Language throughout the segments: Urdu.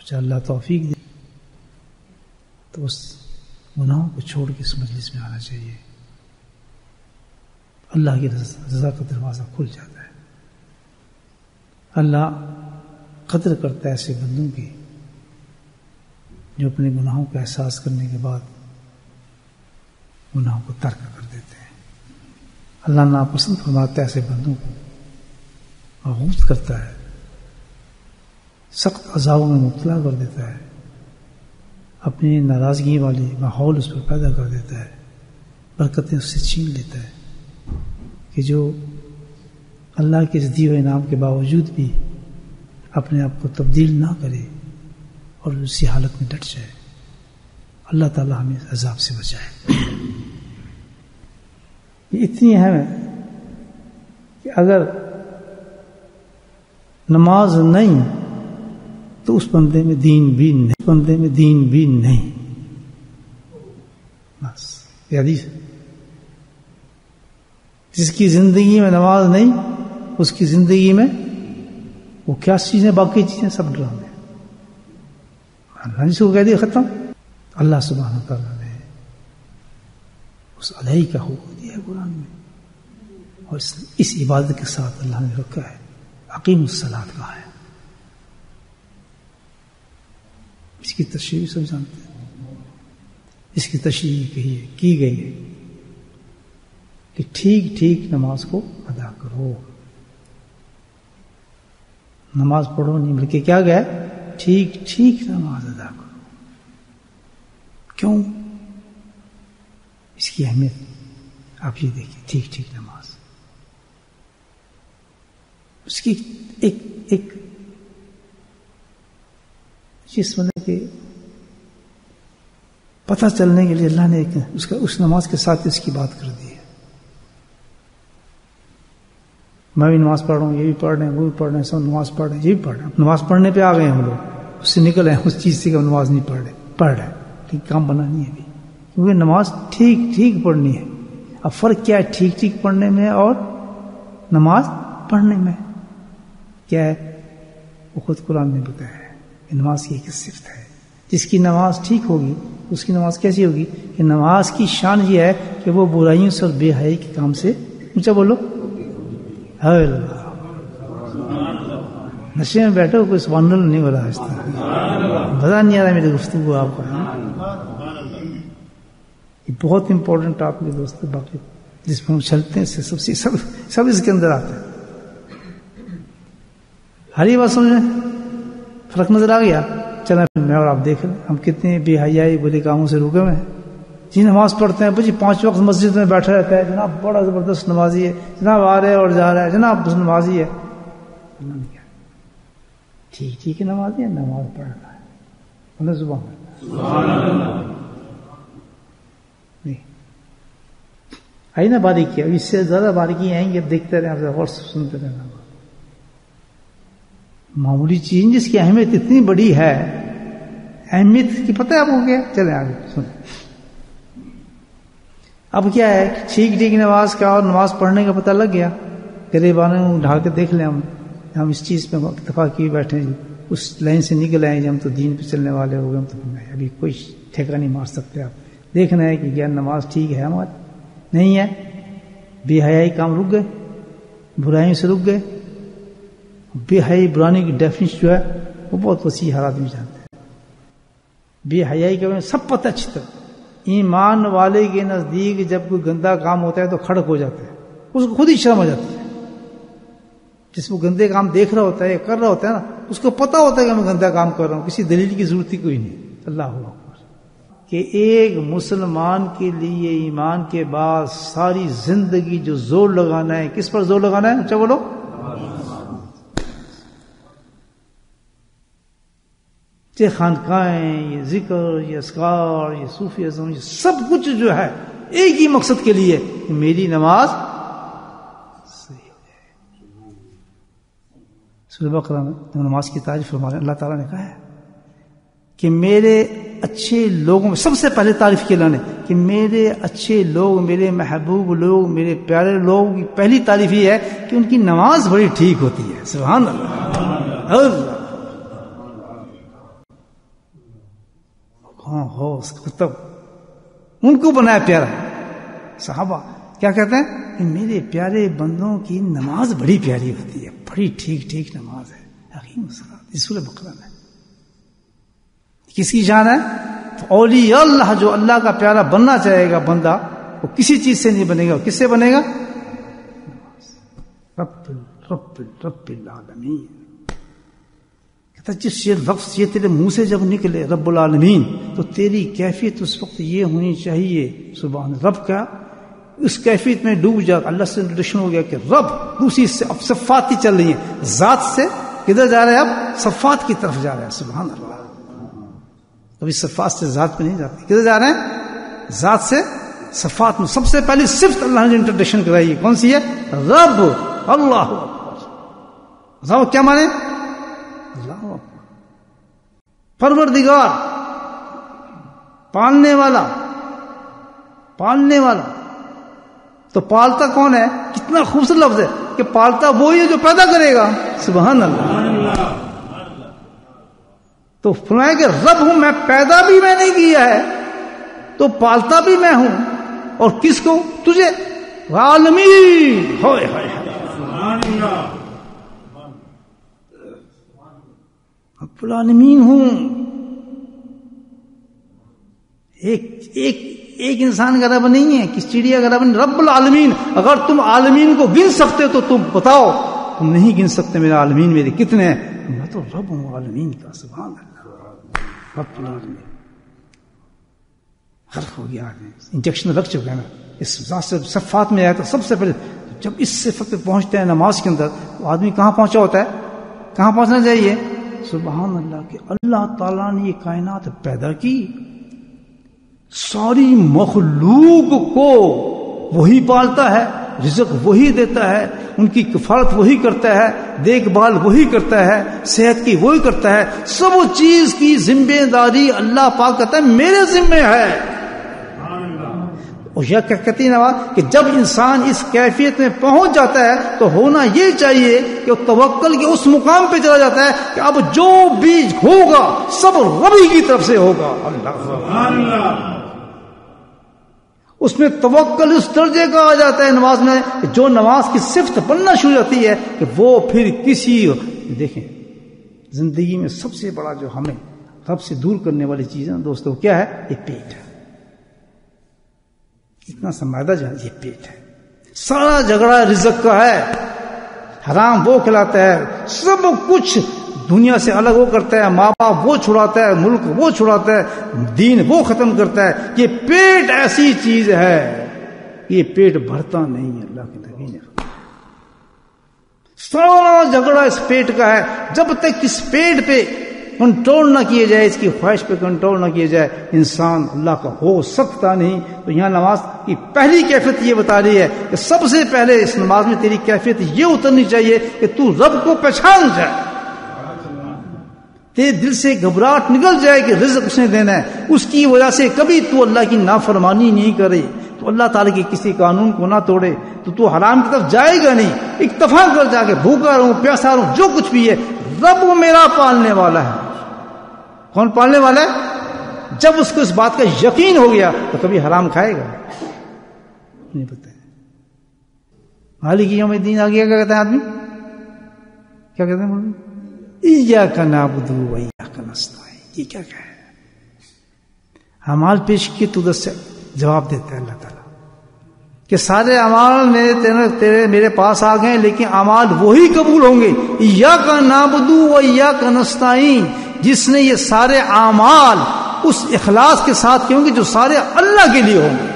اور اللہ توفیق دے تو اس گناہوں کو چھوڑ کے اس مجلس میں آنا چاہیے. اللہ کی رضا کا دروازہ کھل جاتا ہے. اللہ قدر کرتا ہے ایسے بندوں کی جو اپنے گناہوں کا احساس کرنے کے بعد گناہوں کو ترک کر دیتے ہیں. اللہ ناپسند فرماتا ہے ایسے بندوں کو، مغوط کرتا ہے، سخت عذابوں میں مبتلا کر دیتا ہے، اپنی ناراضگی والی ماحول اس پر پیدا کر دیتا ہے، برکتیں اس سے چھین لیتا ہے کہ جو اللہ کے اس دیے ہوئے انعام کے باوجود بھی اپنے آپ کو تبدیل نہ کرے اور اسی حالت میں ڈٹ جائے. اللہ تعالی ہمیں عذاب سے بچائے. یہ اتنی اہم ہے کہ اگر نماز نہیں تو اس بندے میں دین بھی نہیں. بس یہ حدیث، جس کی زندگی میں نماز نہیں اس کی زندگی میں وہ کیا چیزیں، باقی چیزیں سب ڈرامے. اللہ جس کو کہہ دیا ختم. اللہ سبحانہ تعالیٰ نے اس علیہ کا حکم دیا ہے قرآن میں، اور اس عبادت کے ساتھ اللہ نے رکھا ہے اقیم الصلاۃ کہا ہے. اس کی تشریح سب جانتے ہیں. اس کی تشریح کی گئی ہے کہ ٹھیک ٹھیک نماز کو ادا کرو. نماز پڑھو نہیں بلکہ کیا گیا، ٹھیک ٹھیک نماز ادا کرو. کیوں؟ اس کی اہمیت آپ یہ دیکھیں. ٹھیک ٹھیک نماز، اس کی ایک چیز مطلب کہ پتہ چلنے کے لیے اللہ نے اس نماز کے ساتھ اس کی بات کر دی ہے. میں بھی نماز پڑھ رہا ہوں، یہ بھی پڑھ رہے ہیں، وہ بھی پڑھ رہے ہیں، سب نماز پڑھ رہے ہیں، یہ بھی پڑھ رہے ہیں. نماز پڑھنے پہ آ گئے ہیں ہم لوگ، اس سے نکل آئے اس چیز سے کہ ہم نماز نہیں پڑھ رہے ٹھیک کام بنا نہیں ہے ابھی، کیونکہ نماز ٹھیک ٹھیک پڑھنی ہے. اب فرق کیا ہے ٹھیک ٹھیک پڑھنے میں اور نماز پڑھنے میں؟ کیا ہے وہ خود قرآن نے بتایا ہے کہ نماز کی ایک صفت ہے. جس کی نماز ٹھیک ہوگی اس کی نماز کیسی ہوگی کہ نماز کی شان یہ ہے کہ وہ برائیوں سے اور بے حیائی کے کام سے، اونچا بولو، نشے میں بیٹھے ہو کوئی سبحان اللہ نہیں ہو رہا. اس طرح مزہ نہیں آ رہا میری گفتگو آپ کو. یہ بہت امپورٹنٹ ٹاپک ہے دوستو. باقی جس میں ہم چلتے ہیں اس سے سب اس کے اندر آتے ہیں. ہر یہ بات سمجھیں، فرق نظر آ گیا. چلیں میں اور آپ دیکھ لیں ہم کتنے بے حیائی برے کاموں سے رکے ہوئے ہیں. جی نماز پڑھتے ہیں بھائی 5 وقت مسجد میں بیٹھا رہتا ہے، جناب بڑا زبردست نمازی ہے، جناب آ رہا ہے اور جا رہا ہے، جناب نمازی ہے. ٹھیک ٹھیک ہے نمازی ہے، نماز پڑھ رہا ہے. اللہ سبحان اللہ. نہیں آئی نا باریکی، اب اس سے زیادہ باریکی آئیں گی، اب دیکھتے رہیں، آپ غور سے سنتے رہنا. معمولی چیز جس کی اہمیت اتنی بڑی ہے، اہمیت کی پتہ ہے آپ کو کیا؟ چلیں آگے سنیں. اب کیا ہے ٹھیک ٹھیک نماز کا اور نماز پڑھنے کا پتہ لگ گیا. غریبانوں کو ڈھال کے دیکھ لیں ہم اس چیز پہ اتفاق کیے بیٹھے ہیں، اس لائن سے نکل آئے ہم تو دین پہ چلنے والے ہو گئے. ہم تو ابھی کوئی ٹھیکہ نہیں مار سکتے. آپ دیکھنا ہے کہ کیا نماز ٹھیک ہے ہماری نہیں ہے. بے حیائی کام رک گئے، برائیوں سے رک گئے. بے حیائی برانی کی ڈیفینیشن جو ہے وہ بہت وسیع، ہر آدمی جانتے ہیں. بے حیائی کے بارے میں سب پتہ اچھی طرح. ایمان والے کے نزدیک جب کوئی گندا کام ہوتا ہے تو کھڑک ہو جاتا ہے، اس کو خود ہی شرم ہو جاتی ہے. جس وہ گندے کام دیکھ رہا ہوتا ہے، کر رہا ہوتا ہے نا، اس کو پتہ ہوتا ہے کہ میں گندا کام کر رہا ہوں، کسی دلیل کی ضرورت ہی کوئی نہیں. اللہ اکبر. کہ ایک مسلمان کے لیے ایمان کے بعد ساری زندگی جو زور لگانا ہے، کس پر زور لگانا ہے؟ اچھا بولو. یہ خانقاہیں، یہ ذکر، یہ اذکار، یہ صوفی ازم، یہ سب کچھ جو ہے ایک ہی مقصد کے لیے کہ میری نماز صحیح ہو جائے. سورہ بقرہ میں نماز کی تعریف فرما رہے ہیں، اللہ تعالیٰ نے کہا ہے کہ میرے اچھے لوگوں میں سب سے پہلے تعریف کی اللہ نے کہ میرے اچھے لوگ، میرے محبوب لوگ، میرے پیارے لوگوں کی پہلی تعریف یہ ہے کہ ان کی نماز بڑی ٹھیک ہوتی ہے. سبحان اللہ. غوث قطب، ان کو بنایا پیارا. صحابہ کیا کہتے ہیں کہ میرے پیارے بندوں کی نماز بڑی پیاری ہوتی ہے، بڑی ٹھیک ٹھیک نماز ہے. حکیم الصلاۃ سورہ بقرہ میں کس کی شان ہے؟ تو اولیاء اللہ جو اللہ کا پیارا بننا چاہے گا بندہ، وہ کسی چیز سے نہیں بنے گا. کس سے بنے گا؟ رب العالمین. کہتا جس لفظ یہ تیرے منہ سے جب نکلے رب العالمین، تو تیری کیفیت اس وقت یہ ہونی چاہیے سبحان رب کا، اس کیفیت میں ڈوب جا. اللہ سے انٹروڈکشن ہو گیا کہ رب، دوسری سے اب صفات کی چل رہی ہیں، ذات سے کدھر جا رہے ہیں؟ اب صفات کی طرف جا رہے ہیں. سبحان اللہ. کبھی صفات سے ذات پہ نہیں جاتے. کدھر جا رہے ہیں؟ ذات سے صفات میں. سب سے پہلی صفت اللہ نے انٹروڈکشن کرائی ہے، کون سی ہے؟ رب. اللہ رب کیا مانے؟ اللہ. پروردگار، پالنے والا. پالنے والا تو پالتا کون ہے؟ کتنا خوبصورت لفظ ہے کہ پالتا وہی ہے جو پیدا کرے گا. سبحان اللہ. تو فرمایا کہ رب ہوں میں، پیدا بھی میں نے کیا ہے تو پالتا بھی میں ہوں. اور کس کو؟ تجھے. عالمین. ہوئے ہوئے رب العالمین ہوں. ایک انسان کا رب نہیں ہے، کس چڑیا کا رب نہیں. رب العالمین. اگر تم عالمین کو گن سکتے تو تم بتاؤ. تم نہیں گن سکتے میرا عالمین میرے کتنے ہیں. میں تو رب ہوں عالمین کا. سبحان اللہ. رب العالمین غرق ہو گیا آدمی، انجیکشن رکھ چکا ہے نا. اس ذات سے صفات میں آیا تو سب سے پہلے جب اس صفت پہ پہنچتے ہیں نماز کے اندر، تو آدمی کہاں پہنچا ہوتا ہے؟ کہاں پہنچنا چاہیے؟ سبحان اللہ. کہ اللہ تعالیٰ نے یہ کائنات پیدا کی، ساری مخلوق کو وہی پالتا ہے، رزق وہی دیتا ہے، ان کی کفالت وہی کرتا ہے، دیکھ بھال وہی کرتا ہے، صحت کی وہی کرتا ہے. سب چیز کی ذمہ داری اللہ پاک کہتا ہے میرے ذمہ ہے. اور یہ کہتی نواز کہ جب انسان اس کیفیت میں پہنچ جاتا ہے تو ہونا یہ چاہیے کہ وہ توکل کے اس مقام پہ چلا جاتا ہے کہ اب جو بھی ہوگا سب ربی کی طرف سے ہوگا. اللہ اس میں توکل اس درجے کا آ جاتا ہے نماز میں کہ جو نماز کی صفت بننا شروع ہوتی ہے کہ وہ پھر کسی. دیکھیں زندگی میں سب سے بڑا جو ہمیں رب سے دور کرنے والی چیز ہے دوستو کیا ہے؟ یہ پیٹ ہے. اتنا سمایدہ جو ہے یہ پیٹ ہے. سارا جھگڑا رزق کا ہے. حرام وہ کھلاتا ہے، سب کچھ دنیا سے الگ وہ کرتا ہے، ماں باپ وہ چھڑاتا ہے، ملک وہ چھڑاتا ہے، دین وہ ختم کرتا ہے. یہ پیٹ ایسی چیز ہے، یہ پیٹ بھرتا نہیں ہے. اللہ کے نبی نے سارا جھگڑا اس پیٹ کا ہے. جب تک اس پیٹ پہ کنٹرول نہ کیے جائے، اس کی خواہش پہ کنٹرول نہ کیے جائے، انسان اللہ کا ہو سکتا نہیں. تو یہاں نماز کی پہلی کیفیت یہ بتا رہی ہے کہ سب سے پہلے اس نماز میں تیری کیفیت یہ اترنی چاہیے کہ تو رب کو پہچان جائے، تیرے دل سے گھبراہٹ نکل جائے کہ رزق اس نے دینا ہے. اس کی وجہ سے کبھی تو اللہ کی نافرمانی نہیں کرے، تو اللہ تعالیٰ کے کسی قانون کو نہ توڑے، تو حرام کی طرف جائے گا نہیں. اکتفا کر جا کے بھوکا رہوں پیاسا رہوں جو کچھ بھی ہے، رب میرا پالنے والا ہے. کون پالنے والا ہے؟ جب اس کو اس بات کا یقین ہو گیا تو کبھی حرام کھائے گا نہیں. پتہ ہے مالک یوم الدین آ گیا. کیا کہتا ہے آدمی؟ کیا کہتے ہیں؟ ایاک نعبد و ایاک نستعین. یہ کیا ہے؟ اعمال پیش کیے تو ادھر سے جواب دیتا ہے اللہ تعالیٰ کہ سارے اعمال میرے پاس آ گئے، لیکن اعمال وہی قبول ہوں گے. ایاک نعبد و ایاک نستعین. جس نے یہ سارے اعمال اس اخلاص کے ساتھ کیے ہوں گے جو سارے اللہ کے لیے ہوں گے.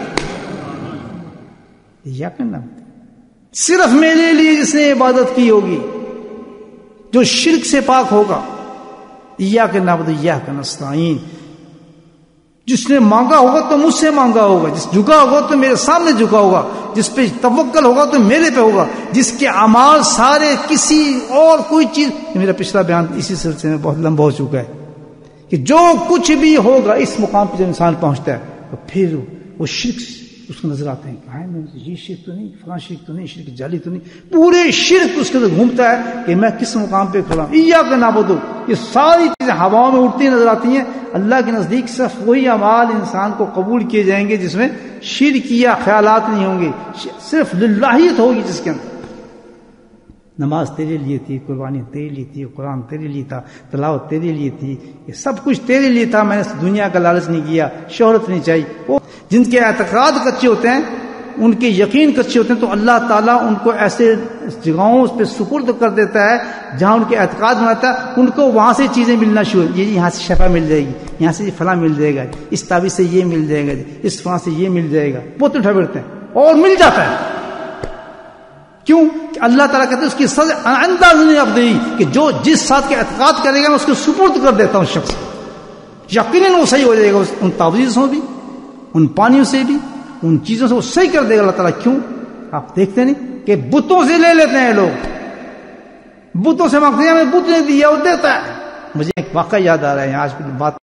ایاک نعبد صرف میرے لیے جس نے عبادت کی ہوگی، جو شرک سے پاک ہوگا. ایاک نعبد و ایاک نستعین. جس نے مانگا ہوگا تو مجھ سے مانگا ہوگا، جس جھکا ہوگا تو میرے سامنے جھکا ہوگا، جس پہ توکل ہوگا تو میرے پہ ہوگا، جس کے اعمال سارے کسی اور کوئی چیز. میرا پچھلا بیان اسی سلسلے میں بہت لمبا ہو چکا ہے کہ جو کچھ بھی ہوگا اس مقام پہ جب انسان پہنچتا ہے تو پھر وہ شرک اس کو نظر آتے ہیں کہ ہائے میں یہ شرک تو نہیں، فلاں شرک تو نہیں، شرک جعلی تو نہیں، پورے شرک اس کے اندر گھومتا ہے کہ میں کس مقام پہ کھڑا ہوں. ایاک نعبد، یہ ساری چیزیں ہواؤں میں اڑتی نظر آتی ہیں. اللہ کے نزدیک صرف وہی اعمال انسان کو قبول کیے جائیں گے جس میں شرک یا خیالات نہیں ہوں گے، صرف للہیت ہوگی جس کے اندر. نماز تیرے لیے تھی، قربانی تیرے لیے تھی، قرآن تیرے لیے تھا، تلاوت تیرے لیے تھی، یہ سب کچھ تیرے لیے تھا. میں نے دنیا کا لالچ نہیں کیا، شہرت نہیں چاہیے. وہ جن کے اعتقاد کچے ہوتے ہیں، ان کے یقین کچے ہوتے ہیں، تو اللہ تعالیٰ ان کو ایسے جگہوں پہ سپرد کر دیتا ہے جہاں ان کے اعتقاد بناتا ہے، ان کو وہاں سے چیزیں ملنا شروع. یہ یہاں سے شفا مل جائے گی، یہاں سے فلاں مل جائے گا، اس تعویذ سے یہ مل جائے گا، اس فلاں سے یہ مل جائے گا. بہت اٹھا بیٹھتے ہیں اور مل جاتا ہے. کیوں کہ اللہ تعالیٰ کہتے ہیں اس کی سزا انداز نہیں اب دی کہ جو جس ساتھ کے اعتقاد کرے گا میں اس کو سپرد کر دیتا ہوں شخص. یقیناً وہ صحیح ہو جائے گا، ان تعویذوں بھی، ان پانیوں سے بھی، ان چیزوں سے وہ صحیح کر دے گا اللہ تعالیٰ. کیوں؟ آپ دیکھتے نہیں کہ بتوں سے لے لیتے ہیں لوگ، بتوں سے مانگتے ہیں ہمیں بت نے دیا، وہ دیتا ہے. مجھے ایک واقعہ یاد آ رہا ہے، آج بات